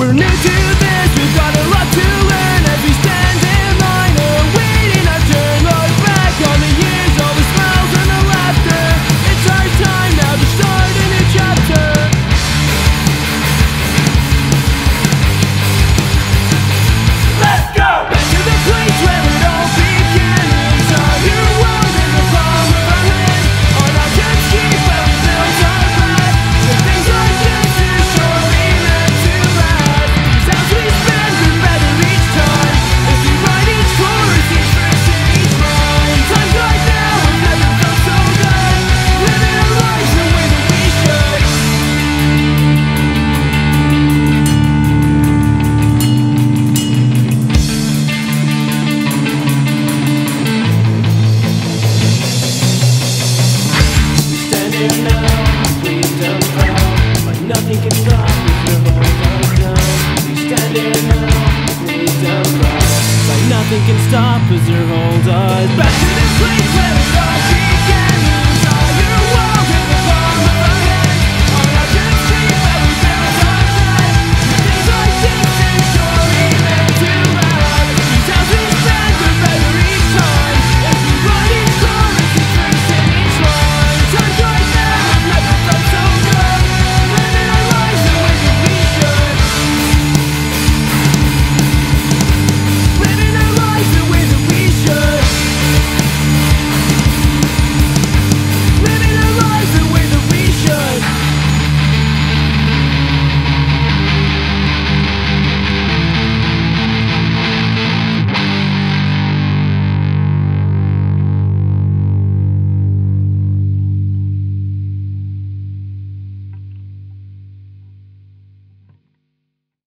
We're new to this, we've got a lot to learn as we stand in line or waiting our turn. Look back on the years, all the smiles and the laughter. It's our time now to start a new chapter. Let's go! Back to the place where it all began. Inside your world in the palm of our hand. On our jet ski where we built our path. The things like this is surely meant to last. These hours we spend are better each time. If we write each chorus, each verse and each line. Times like now have never felt so good. Living our lives the way that we should. Stand here now, please don't cry. But nothing can stop if your hold us down. Please stand here now, please don't cry. But nothing can stop us or hold us back to this place where it all began.